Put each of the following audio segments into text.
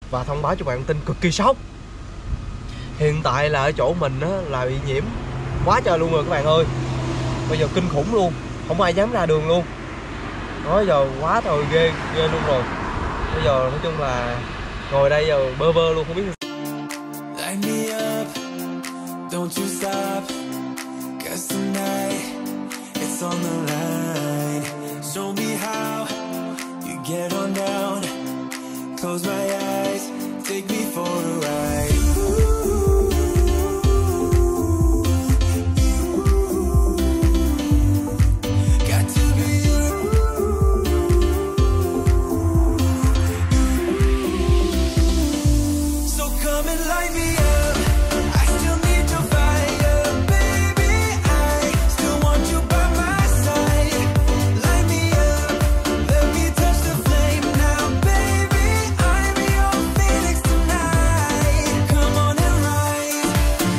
và thông báo cho bạn tin cực kỳ sốc. Hiện tại là ở chỗ mình á, là bị nhiễm quá trời luôn rồi các bạn ơi. Bây giờ kinh khủng luôn, không ai dám ra đường luôn. Nói giờ quá trời ghê luôn rồi. Bây giờ nói chung là ngồi đây giờ bơ vơ luôn, không biết. Light me up, don't you stop, 'cause tonight it's on the line. Show me how you get on down. Close my eyes, take me for a ride. Got to be you. So come and light me up. I still need your fire, baby. I still want you by my side. Light me up, let me touch the flame now, baby. I'm your phoenix tonight. Come on and rise.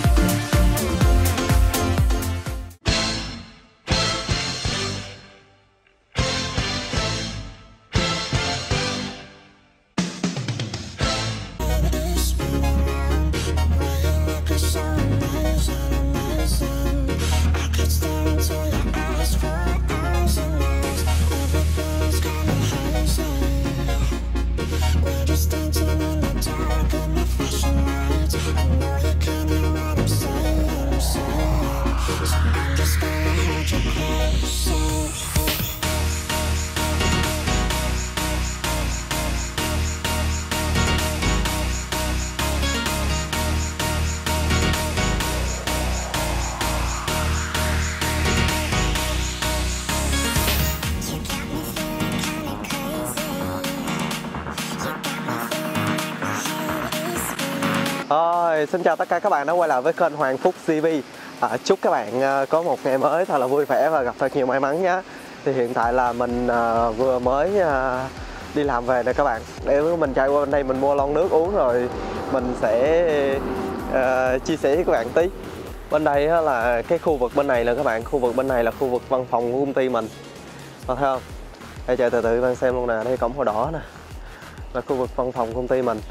Xin chào tất cả các bạn đã quay lại với kênh Hoàng Phúc TV. Chúc các bạn có một ngày mới thật là vui vẻ và gặp thật nhiều may mắn nhé. Thì hiện tại là mình vừa mới đi làm về nè các bạn. Để mình chạy qua bên đây mình mua lon nước uống rồi mình sẽ chia sẻ với các bạn tí. Bên đây là cái khu vực bên này là các bạn. Khu vực bên này là khu vực văn phòng của công ty mình. Thấy không? Đây chạy từ từ bạn xem luôn nè. Đây cổng màu đỏ nè, là khu vực văn phòng công ty mình.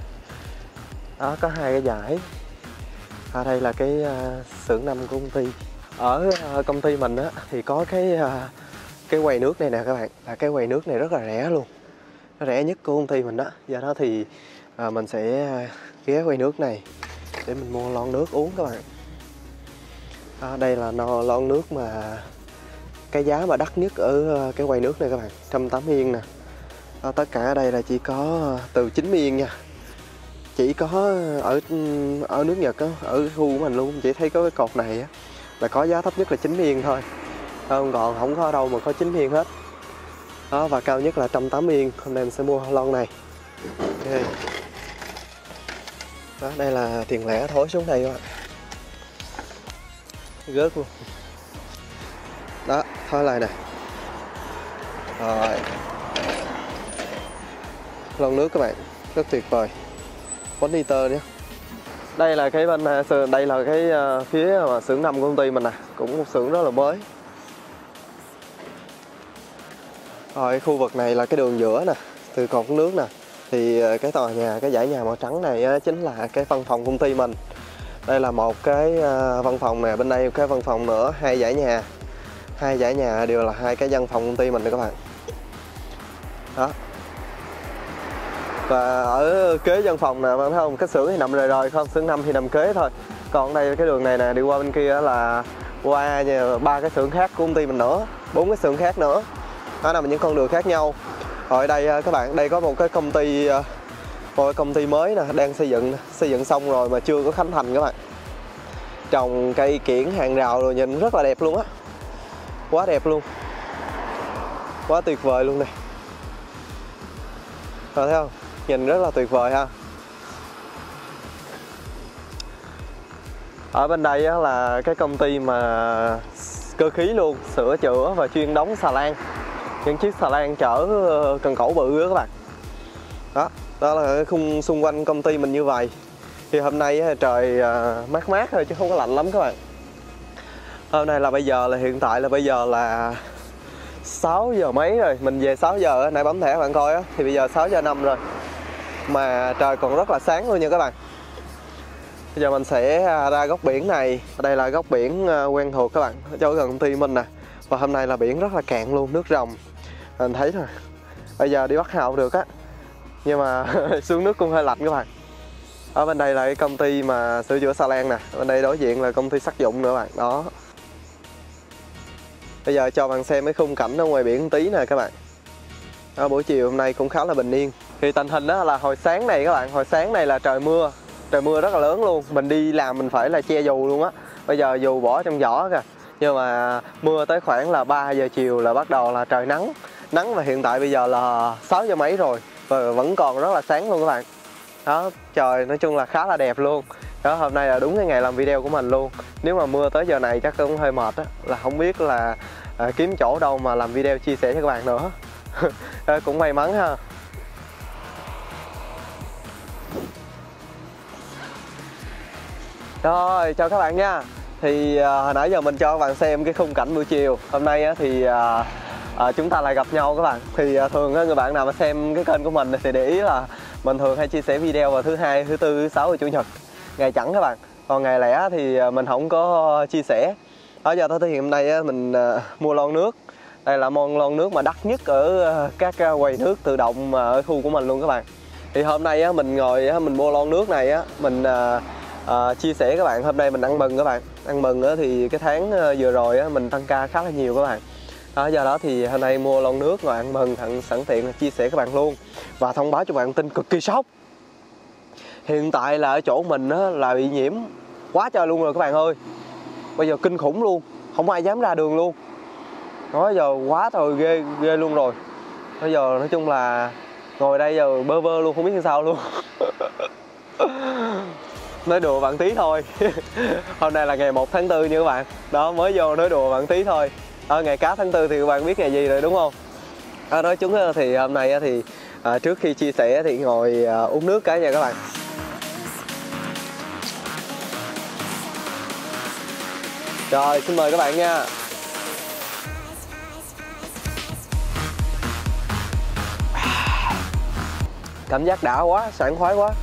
Đó, có hai cái dải. Ở đây là cái xưởng nằm của công ty. Ở công ty mình á thì có cái quầy nước này nè các bạn. Là cái quầy nước này rất là rẻ luôn, nó rẻ nhất của công ty mình đó. Do đó thì mình sẽ ghé quầy nước này để mình mua lon nước uống các bạn. Đây là lon nước mà cái giá mà đắt nhất ở cái quầy nước này các bạn, 180 yên nè. Tất cả ở đây là chỉ có từ 90 yên nha. Chỉ có ở nước Nhật á, ở khu của mình luôn, chỉ thấy có cái cột này á là có giá thấp nhất là 90 yên thôi. Còn không có ở đâu mà có 90 yên hết. Đó, và cao nhất là 180 yên. Hôm nay mình sẽ mua lon này. Okay. Đó, đây là tiền lẻ thối xuống đây các bạn. Rớt luôn. Đó, thối lại nè. Rồi. Lon nước các bạn, rất tuyệt vời. 4 liter nhé. Đây là cái bên đây là cái phía mà xưởng nằm của công ty mình nè, cũng một xưởng rất là mới. Rồi khu vực này là cái đường giữa nè, từ cột nước nè. Thì cái tòa nhà, cái dãy nhà màu trắng này chính là cái văn phòng công ty mình. Đây là một cái văn phòng nè, bên đây cái văn phòng nữa, hai dãy nhà. Hai dãy nhà đều là hai cái văn phòng công ty mình nè các bạn. Đó. Và ở kế văn phòng nè, bạn thấy không? Cái xưởng thì nằm rồi không, xưởng 5 thì nằm kế thôi. Còn đây cái đường này nè, đi qua bên kia là qua 3 cái xưởng khác của công ty mình nữa, 4 cái xưởng khác nữa. Đó nằm những con đường khác nhau. Rồi đây các bạn, đây có một cái công ty mới nè, đang xây dựng xong rồi mà chưa có khánh thành các bạn. Trồng cây kiểng hàng rào rồi nhìn rất là đẹp luôn á. Quá đẹp luôn. Quá tuyệt vời luôn này. Rồi thấy không? Nhìn rất là tuyệt vời ha. Ở bên đây là cái công ty mà cơ khí luôn, sửa chữa và chuyên đóng xà lan. Những chiếc xà lan chở cần cẩu bự đó các bạn. Đó là cái khung xung quanh công ty mình như vậy. Thì hôm nay trời mát mát thôi chứ không có lạnh lắm các bạn. Hôm nay là hiện tại là bây giờ là 6 giờ mấy rồi. Mình về 6 giờ, nãy bấm thẻ bạn coi á. Thì bây giờ 6 giờ 5 rồi. mà trời còn rất là sáng luôn nha các bạn. Bây giờ mình sẽ ra góc biển này. Đây là góc biển quen thuộc các bạn, chỗ gần công ty mình nè. Và hôm nay là biển rất là cạn luôn, nước ròng. Mình thấy thôi. Bây giờ đi bắt hàu được á, nhưng mà xuống nước cũng hơi lạnh các bạn. Ở bên đây là cái công ty mà sửa chữa xà lan nè. Bên đây đối diện là công ty sắt dụng nữa bạn. Đó. Bây giờ cho bạn xem cái khung cảnh ở ngoài biển tí nè các bạn. Đó, buổi chiều hôm nay cũng khá là bình yên. Thì tình hình đó là hồi sáng này các bạn, hồi sáng này là trời mưa rất là lớn luôn. Mình đi làm mình phải là che dù luôn á. Bây giờ dù bỏ trong giỏ kìa. Nhưng mà mưa tới khoảng là 3 giờ chiều là bắt đầu là trời nắng. Nắng và hiện tại bây giờ là 6 giờ mấy rồi. Và vẫn còn rất là sáng luôn các bạn. Đó, trời nói chung là khá là đẹp luôn. Đó, hôm nay là đúng cái ngày làm video của mình luôn. Nếu mà mưa tới giờ này chắc cũng hơi mệt á. Là không biết là kiếm chỗ đâu mà làm video chia sẻ cho các bạn nữa. Cũng may mắn ha. Rồi, chào các bạn nha. Thì hồi nãy giờ mình cho các bạn xem cái khung cảnh buổi chiều. Hôm nay á, thì chúng ta lại gặp nhau các bạn. Thì thường người bạn nào mà xem cái kênh của mình thì để ý là mình thường hay chia sẻ video vào thứ Hai, thứ Tư, thứ Sáu và Chủ nhật, ngày chẵn các bạn. Còn ngày lẻ thì mình không có chia sẻ. Ở giờ tới hiện hôm nay mình mua lon nước. Đây là món lon nước mà đắt nhất ở các quầy nước tự động ở khu của mình luôn các bạn. Thì hôm nay mình ngồi mình mua lon nước này mình chia sẻ các bạn. Hôm nay mình ăn mừng các bạn. Ăn mừng thì cái tháng vừa rồi mình tăng ca khá là nhiều các bạn. Do đó thì hôm nay mua lon nước rồi ăn mừng, sẵn tiện chia sẻ các bạn luôn. Và thông báo cho bạn tin cực kỳ sốc. Hiện tại là ở chỗ mình là bị nhiễm quá trời luôn rồi các bạn ơi. Bây giờ kinh khủng luôn, không ai dám ra đường luôn. Nói giờ quá trời ghê luôn rồi. Bây giờ nói chung là ngồi đây giờ bơ vơ luôn, không biết như sao luôn. Nói đùa bạn tí thôi. Hôm nay là ngày 1 tháng 4 nha các bạn. Đó, mới vô nói đùa bạn tí thôi. Ngày cá tháng 4 thì các bạn biết ngày gì rồi đúng không? Nói chung thì hôm nay thì trước khi chia sẻ thì ngồi uống nước cái nha các bạn. Rồi, xin mời các bạn nha. Cảm giác đã quá, sảng khoái quá.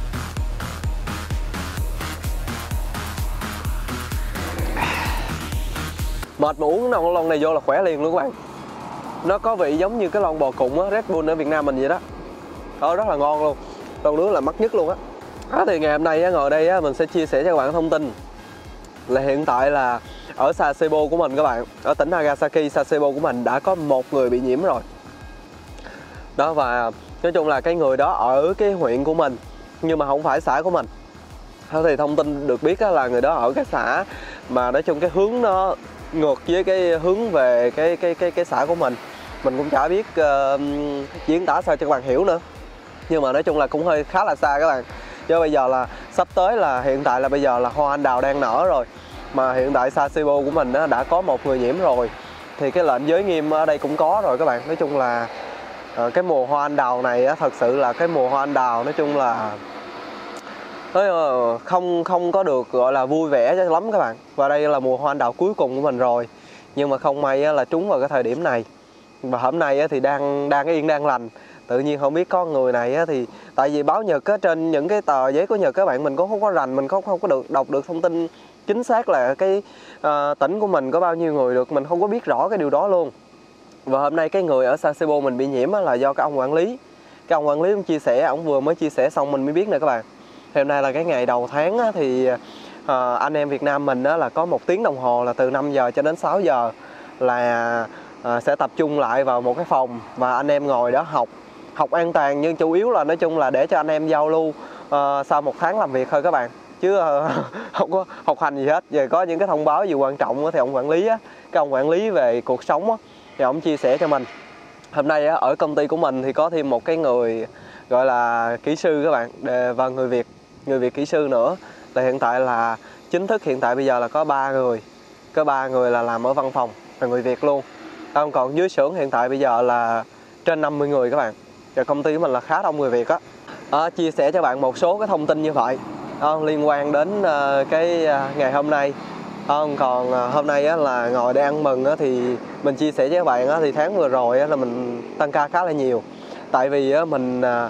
Mệt mà uống lon này vô là khỏe liền luôn các bạn. Nó có vị giống như cái lon bò cụng Red Bull ở Việt Nam mình vậy đó. Đó, rất là ngon luôn. Lon nước là mắc nhất luôn á. Thì ngày hôm nay ngồi đây mình sẽ chia sẻ cho các bạn thông tin là hiện tại là ở Sasebo của mình các bạn, ở tỉnh Nagasaki, Sasebo của mình đã có một người bị nhiễm rồi. Đó, và nói chung là cái người đó ở cái huyện của mình nhưng mà không phải xã của mình. Thì thông tin được biết là người đó ở cái xã mà nói chung cái hướng nó ngược với cái hướng về cái xã của mình. Mình cũng chả biết diễn tả sao cho các bạn hiểu nữa. Nhưng mà nói chung là cũng hơi khá là xa các bạn. Chứ bây giờ là sắp tới là hiện tại là bây giờ là hoa anh đào đang nở rồi. Mà hiện tại Sasebo của mình đã có một người nhiễm rồi. Thì cái lệnh giới nghiêm ở đây cũng có rồi các bạn. Nói chung là cái mùa hoa anh đào này thật sự là cái mùa hoa anh đào nói chung là không có được gọi là vui vẻ cho lắm các bạn. Và đây là mùa hoa anh đào cuối cùng của mình rồi. Nhưng mà không may là trúng vào cái thời điểm này. Và hôm nay thì đang yên đang lành. Tự nhiên không biết có người này thì tại vì báo Nhật trên những cái tờ giấy của Nhật các bạn, mình cũng không có rành, mình không có được đọc được thông tin chính xác là cái tỉnh của mình có bao nhiêu người được, mình không có biết rõ cái điều đó luôn. Và hôm nay cái người ở Sasebo mình bị nhiễm là do cái ông quản lý. Cái ông quản lý cũng chia sẻ, ông vừa mới chia sẻ xong mình mới biết nè các bạn. Thì hôm nay là cái ngày đầu tháng thì anh em Việt Nam mình là có 1 tiếng đồng hồ là từ 5 giờ cho đến 6 giờ là sẽ tập trung lại vào một cái phòng và anh em ngồi đó học an toàn, nhưng chủ yếu là nói chung là để cho anh em giao lưu sau 1 tháng làm việc thôi các bạn, chứ không có học hành gì hết. Giờ có những cái thông báo gì quan trọng thì ông quản lý cái ông quản lý về cuộc sống thì ông chia sẻ cho mình. Hôm nay ở công ty của mình thì có thêm một cái người gọi là kỹ sư các bạn, và người Việt kỹ sư nữa. Là hiện tại là chính thức hiện tại bây giờ là có 3 người. Có 3 người là làm ở văn phòng là người Việt luôn. Còn dưới xưởng hiện tại bây giờ là trên 50 người các bạn. Và công ty của mình là khá đông người Việt chia sẻ cho bạn một số cái thông tin như vậy liên quan đến cái ngày hôm nay. Còn hôm nay là ngồi để ăn mừng thì mình chia sẻ với các bạn thì tháng vừa rồi là mình tăng ca khá là nhiều. Tại vì mình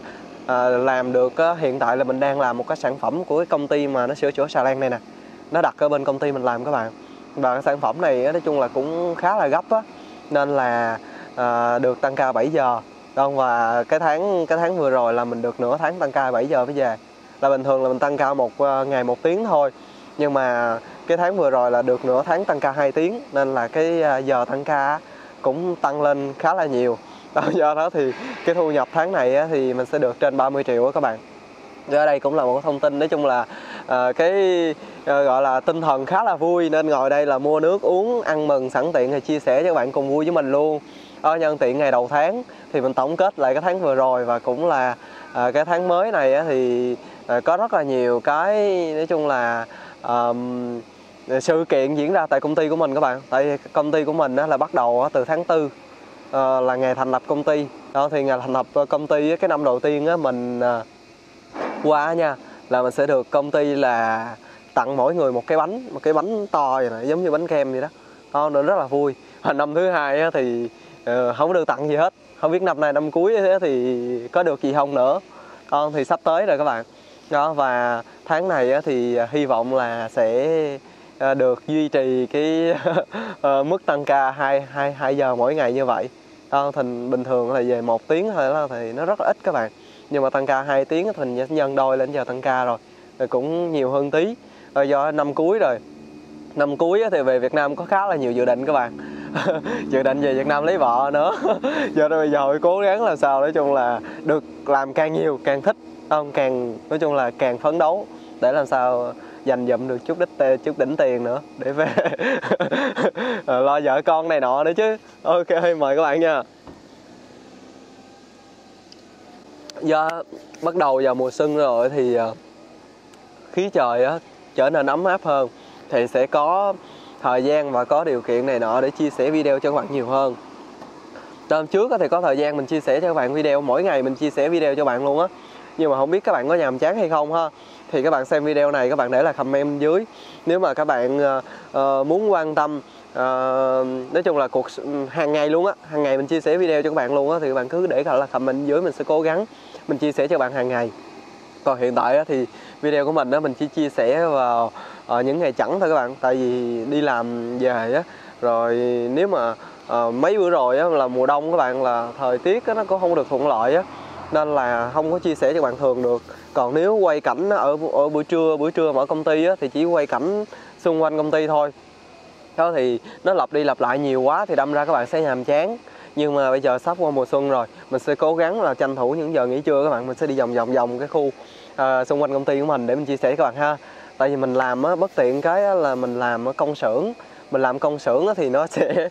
làm được hiện tại là mình đang làm một cái sản phẩm của cái công ty mà nó sửa chữa xà lan này nè, nó đặt ở bên công ty mình làm các bạn. Và cái sản phẩm này nói chung là cũng khá là gấp á, nên là được tăng ca 7 giờ. Và cái tháng vừa rồi là mình được nửa tháng tăng ca 7 giờ mới về. Là bình thường là mình tăng ca một ngày 1 tiếng thôi, nhưng mà cái tháng vừa rồi là được nửa tháng tăng ca 2 tiếng, nên là cái giờ tăng ca cũng tăng lên khá là nhiều. Do đó thì cái thu nhập tháng này thì mình sẽ được trên 30 triệu các bạn. Ở đây cũng là một thông tin, nói chung là gọi là tinh thần khá là vui, nên ngồi đây là mua nước uống ăn mừng, sẵn tiện thì chia sẻ cho các bạn cùng vui với mình luôn. Nhân tiện ngày đầu tháng thì mình tổng kết lại cái tháng vừa rồi, và cũng là cái tháng mới này thì có rất là nhiều cái nói chung là sự kiện diễn ra tại công ty của mình các bạn. Tại công ty của mình là bắt đầu từ tháng 4 là ngày thành lập công ty. Thì ngày thành lập công ty cái năm đầu tiên mình qua nha, là mình sẽ được công ty là tặng mỗi người một cái bánh to vậy này, giống như bánh kem vậy đó. Nên rất là vui. Năm thứ hai thì không được tặng gì hết, không biết năm nay năm cuối thì có được gì không nữa. Thì sắp tới rồi các bạn. Và tháng này thì hy vọng là sẽ được duy trì cái mức tăng ca 2 giờ mỗi ngày như vậy. Thì bình thường là về 1 tiếng thôi thì nó rất là ít các bạn, nhưng mà tăng ca 2 tiếng thì nhân đôi lên giờ tăng ca rồi cũng nhiều hơn tí. Do năm cuối rồi, năm cuối thì về Việt Nam có khá là nhiều dự định các bạn. Dự định về Việt Nam lấy vợ nữa. Giờ bây giờ phải cố gắng làm sao nói chung là được làm càng nhiều càng thích, càng nói chung là càng phấn đấu để làm sao dành dụm được chút đỉnh tiền nữa để về lo vợ con này nọ nữa chứ. Ok, mời các bạn nha. Do bắt đầu vào mùa xuân rồi thì khí trời trở nên ấm áp hơn, thì sẽ có thời gian và có điều kiện này nọ để chia sẻ video cho các bạn nhiều hơn. Hôm trước thì có thời gian mình chia sẻ cho các bạn video, mỗi ngày mình chia sẻ video cho bạn luôn á. Nhưng mà không biết các bạn có nhàm chán hay không ha. Thì các bạn xem video này, các bạn để lại comment dưới. Nếu mà các bạn muốn quan tâm, nói chung là hàng ngày luôn á, hàng ngày mình chia sẻ video cho các bạn luôn á, thì các bạn cứ để là comment dưới, mình sẽ cố gắng mình chia sẻ cho các bạn hàng ngày. Còn hiện tại thì video của mình mình chỉ chia sẻ vào những ngày chẵn thôi các bạn. Tại vì đi làm về rồi nếu mà mấy bữa rồi là mùa đông các bạn, là thời tiết nó cũng không được thuận lợi nên là không có chia sẻ cho bạn thường được. Còn nếu quay cảnh ở buổi trưa mà ở công ty thì chỉ quay cảnh xung quanh công ty thôi. Thì nó lặp đi lặp lại nhiều quá thì đâm ra các bạn sẽ nhàm chán. Nhưng mà bây giờ sắp qua mùa xuân rồi, mình sẽ cố gắng là tranh thủ những giờ nghỉ trưa các bạn, mình sẽ đi vòng cái khu xung quanh công ty của mình để mình chia sẻ với các bạn ha. Tại vì mình làm bất tiện cái là mình làm ở công xưởng. Mình làm công xưởng thì nó sẽ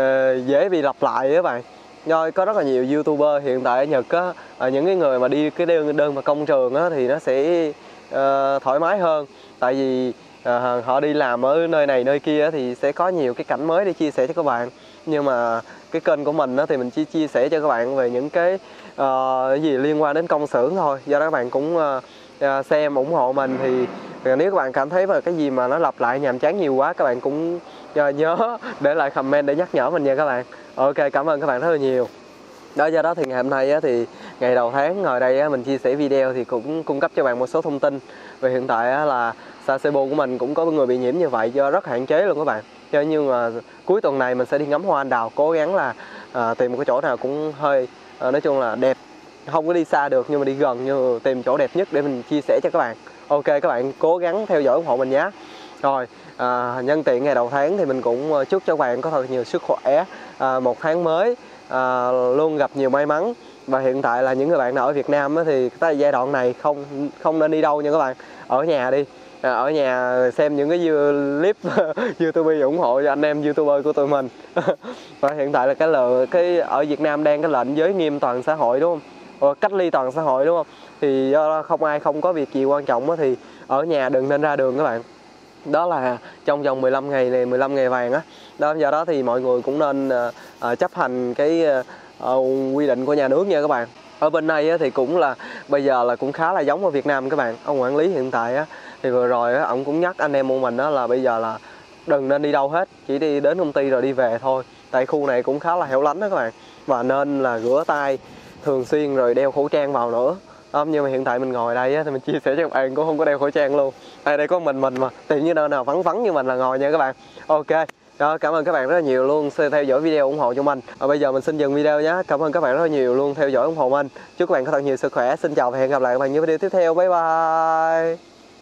dễ bị lặp lại các bạn. Do có rất là nhiều YouTuber hiện tại ở Nhật những cái người mà đi cái đơn mà công trường thì nó sẽ thoải mái hơn. Tại vì họ đi làm ở nơi này nơi kia thì sẽ có nhiều cái cảnh mới để chia sẻ cho các bạn. Nhưng mà cái kênh của mình thì mình chỉ chia sẻ cho các bạn về những cái gì liên quan đến công xưởng thôi. Do đó các bạn cũng xem ủng hộ mình. Thì nếu các bạn cảm thấy mà cái gì mà nó lặp lại nhàm chán nhiều quá, các bạn cũng nhớ để lại comment để nhắc nhở mình nha các bạn. Ok, cảm ơn các bạn rất là nhiều. Do đó thì ngày hôm nay thì ngày đầu tháng ngồi đây mình chia sẻ video thì cũng cung cấp cho bạn một số thông tin về hiện tại là Sasebo của mình cũng có người bị nhiễm như vậy, do rất hạn chế luôn các bạn. Nhưng mà cuối tuần này mình sẽ đi ngắm hoa anh đào, cố gắng là tìm một cái chỗ nào cũng hơi nói chung là đẹp, không có đi xa được nhưng mà đi gần, như tìm chỗ đẹp nhất để mình chia sẻ cho các bạn. Ok, các bạn cố gắng theo dõi ủng hộ mình nhé. Rồi nhân tiện ngày đầu tháng thì mình cũng chúc cho các bạn có thật nhiều sức khỏe, một tháng mới luôn gặp nhiều may mắn. Và hiện tại là những người bạn nào ở Việt Nam thì tới giai đoạn này không nên đi đâu nha các bạn, ở nhà đi. Ở nhà xem những cái clip YouTube ủng hộ cho anh em YouTuber của tụi mình. Và hiện tại là cái ở Việt Nam đang cái lệnh giới nghiêm toàn xã hội đúng không? Cách ly toàn xã hội đúng không? Thì do không có việc gì quan trọng thì ở nhà đừng nên ra đường các bạn. Đó là trong vòng 15 ngày này, 15 ngày vàng đó. Do đó thì mọi người cũng nên chấp hành cái quy định của nhà nước nha các bạn. Ở bên đây thì cũng là bây giờ là cũng khá là giống ở Việt Nam các bạn. Ông quản lý hiện tại thì vừa rồi ông cũng nhắc anh em của mình là bây giờ là đừng nên đi đâu hết, chỉ đi đến công ty rồi đi về thôi. Tại khu này cũng khá là hẻo lánh đó các bạn. Và nên là rửa tay thường xuyên rồi đeo khẩu trang vào nữa. Nhưng mà hiện tại mình ngồi đây á, thì mình chia sẻ cho các bạn cũng không có đeo khẩu trang luôn. Đây có mình mà tự nhiên nơi nào vắng vắng như mình là ngồi nha các bạn. Ok. Đó, cảm ơn các bạn rất là nhiều luôn theo dõi video ủng hộ cho mình. Bây giờ mình xin dừng video nhé. Cảm ơn các bạn rất là nhiều luôn theo dõi ủng hộ mình. Chúc các bạn có thật nhiều sức khỏe. Xin chào và hẹn gặp lại các bạn những video tiếp theo. Bye bye.